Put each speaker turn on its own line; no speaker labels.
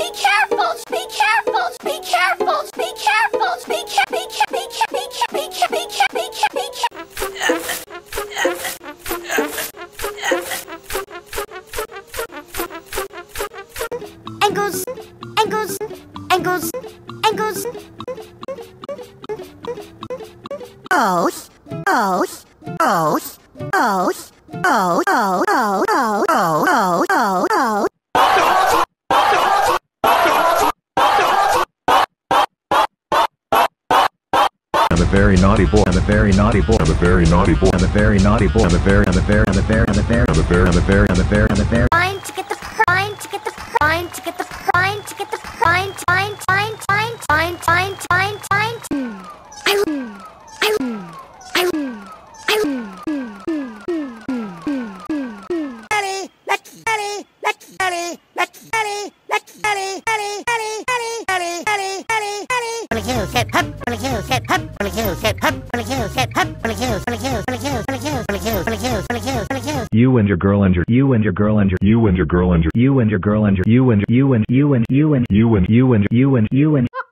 Be careful! Be careful! Be careful! Be careful! Be Angles, angles, angles, angles. O's, O's, O's, O's, O's, O's, O's, O's, O's, O's.
I'm a very naughty boy. I'm a very naughty boy. I'm a very naughty boy. I'm a very naughty boy. I'm a very
Fine to get the fine to get the fine to get the fine to get the fine fine fine fine fine fine fine fine.
You and your girl and you and your girl and you and your girl and you and your girl and you and you and you and you and you and you and you and you and